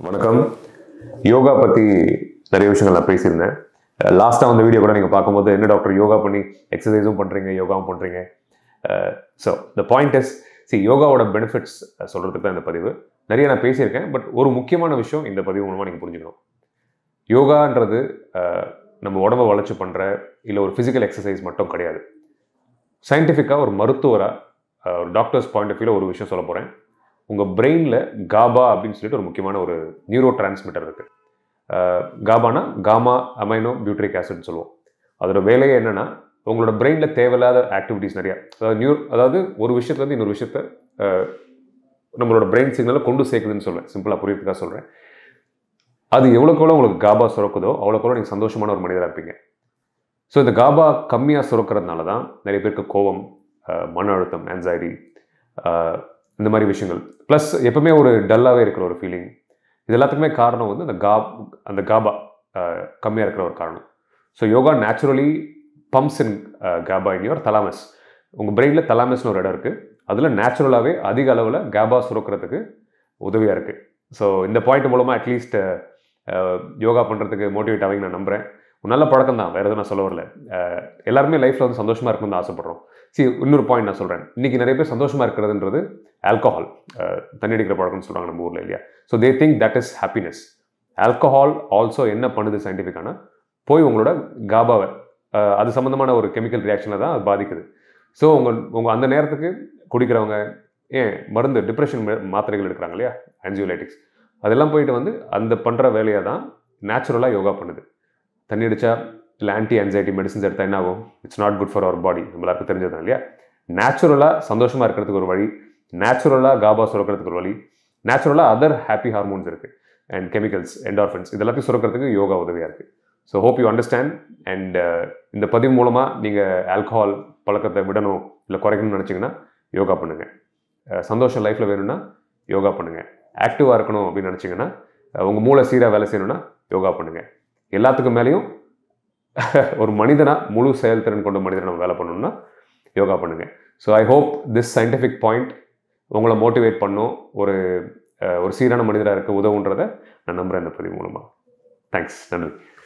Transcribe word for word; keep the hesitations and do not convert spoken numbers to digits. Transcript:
வணக்கம். யோகா பற்றி நிறைய விஷயங்கள் நான் பேசியிருந்தேன். லாஸ்ட்டாக அந்த வீடியோ கூட நீங்கள் பார்க்கும்போது என்ன டாக்டர் யோகா பண்ணி எக்ஸசைஸும் பண்ணுறீங்க, யோகாவும் பண்ணுறீங்க. So the point is, see யோகாவோட பெனிஃபிட்ஸ் சொல்கிறதுக்கு தான் இந்த பதிவு. நிறைய நான் பேசியிருக்கேன், பட் ஒரு முக்கியமான விஷயம் இந்த பதிவு மூலமாக நீங்கள் புரிஞ்சுக்கணும். யோகான்றது நம்ம உடம்பை வளர்ச்சி பண்ணுற இல்லை ஒரு ஃபிசிக்கல் எக்ஸசைஸ் மட்டும் கிடையாது. சயின்டிஃபிக்காக ஒரு மருத்துவராக ஒரு டாக்டர்ஸ் பாயிண்ட் ஆஃப் வியூவில் ஒரு விஷயம் சொல்ல போகிறேன். உங்கள் பிரெயினில் காபா அப்படின்னு சொல்லிட்டு ஒரு முக்கியமான ஒரு நியூரோட்ரான்ஸ்மிட்டர் இருக்குது. காபானா காமா அமைனோ பியூட்ரிக் ஆசிட்னு சொல்லுவோம். அதோட வேலையே என்னென்னா, உங்களோட பிரெயினில் தேவையில்லாத ஆக்டிவிட்டிஸ் நிறையா, அதாவது நியூ அதாவது ஒரு விஷயத்துலேருந்து இன்னொரு விஷயத்த நம்மளோட பிரெயின் சிக்னலை கொண்டு சேர்க்குதுன்னு சொல்லுவேன். சிம்பிளாக புரியறதுக்காக சொல்கிறேன். அது எவ்வளோக்கு எவ்வளோ உங்களுக்கு காபா சுரக்குதோ அவ்வளோக்கு எவ்வளோ நீங்கள் சந்தோஷமான ஒரு மனிதராக இருப்பீங்க. ஸோ இந்த காபா கம்மியாக சுரக்கிறதுனால தான் நிறைய பேருக்கு கோபம், மன அழுத்தம், ஆன்சைட்டி, இந்த மாதிரி விஷயங்கள், ப்ளஸ் எப்பவுமே ஒரு டல்லாகவே இருக்கிற ஒரு ஃபீலிங், இது எல்லாத்துக்குமே காரணம் வந்து அந்த கா அந்த காபா கம்மியாக இருக்கிற ஒரு காரணம். So yoga naturally pumps in GABA in your thalamus. உங்கள் பிரெயினில் தலாமஸ்னு ஒரு இடம் இருக்குது. அதில் நேச்சுரலாகவே அதிக அளவில் காபா சுரக்கிறதுக்கு உதவியாக இருக்குது. ஸோ இந்த பாயிண்ட் மூலமாக அட்லீஸ்ட் யோகா பண்ணுறதுக்கு மோட்டிவேட் ஆகிங்க நான் நம்புகிறேன். ஒரு நல்ல பழக்கம் தான், வேறு எதுவும் நான் சொல்ல வரல. எல்லாருமே லைஃப்பில் வந்து சந்தோஷமாக இருக்கணும்னு தான் ஆசைப்படுறோம். சி இன்னொரு பாயிண்ட் நான் சொல்கிறேன். இன்றைக்கி நிறைய பேர் சந்தோஷமாக இருக்கிறதுன்றது ஆல்கஹால், தண்ணி அடிக்கிற பழக்கம்னு சொல்கிறாங்க நம்ம ஊரில் இல்லையா. So they think that is happiness. Alcohol also என்ன பண்ணுது சயின்டிஃபிக்கான, போய் உங்களோட காபாவை அது சம்மந்தமான ஒரு கெமிக்கல் ரியாக்ஷனில் தான் அது பாதிக்குது. ஸோ உங்கள் உங்கள் அந்த நேரத்துக்கு குடிக்கிறவங்க, ஏன் மருந்து டிப்ரெஷன் மாத்திரைகள் எடுக்கிறாங்க இல்லையா, ஆன்ஜியோலைட்டிக்ஸ், அதெல்லாம் போயிட்டு வந்து அந்த பண்ணுற வேலையை தான் நேச்சுரலாக யோகா பண்ணுது. தண்ணி அடித்தா இல்லை ஆன்டி ஆன்சைட்டி மெடிசன்ஸ் எடுத்தால் என்ன ஆகும்? It's not good for our body. நம்மளாருக்கு தெரிஞ்சது இல்லையா. நேச்சுரலாக சந்தோஷமாக இருக்கிறதுக்கு ஒரு வழி, நேச்சுரலாக காபா சுரக்கிறதுக்கு ஒரு வழி, நேச்சுரலாக அதர் ஹாப்பி ஹார்மோன்ஸ் இருக்குது அண்ட் கெமிக்கல்ஸ், என்டார்ஃபின்ஸ், இது எல்லாத்தையும் சுரக்கிறதுக்கு யோகா உதவியாக இருக்குது. So hope you understand. And இந்த பதிவு மூலமாக நீங்கள் ஆல்கஹால் பழக்கத்தை விடணும் இல்லை குறைக்கணும்னு நினச்சிங்கன்னா யோகா பண்ணுங்கள். சந்தோஷம் லைஃப்பில் வேணும்னா யோகா பண்ணுங்கள். ஆக்டிவாக இருக்கணும் அப்படின்னு நினச்சிங்கன்னா, உங்கள் மூளை சீராக வேலை செய்யணும்னா யோகா பண்ணுங்கள். எல்லாத்துக்கும் மேலேயும் ஒரு மனிதனாக முழு செயல்திறன் கொண்ட மனிதனை நம்ம வேலை பண்ணணும்னா யோகா பண்ணுங்கள். So I hope this scientific point உங்களை மோட்டிவேட் பண்ணும், ஒரு ஒரு சீரான மனிதராக இருக்க உதவுன்றதை நான் நம்புகிறேன் இந்த பதிவு மூலமாக. தேங்க்ஸ். நன்றி.